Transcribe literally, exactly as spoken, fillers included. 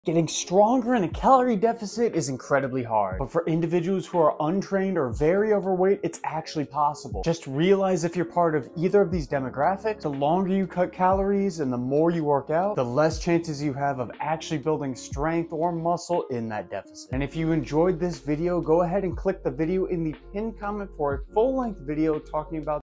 Getting stronger in a calorie deficit is incredibly hard, but for individuals who are untrained or very overweight, it's actually possible. Just realize if you're part of either of these demographics, the longer you cut calories and the more you work out, the less chances you have of actually building strength or muscle in that deficit. And if you enjoyed this video, go ahead and click the video in the pinned comment for a full-length video talking about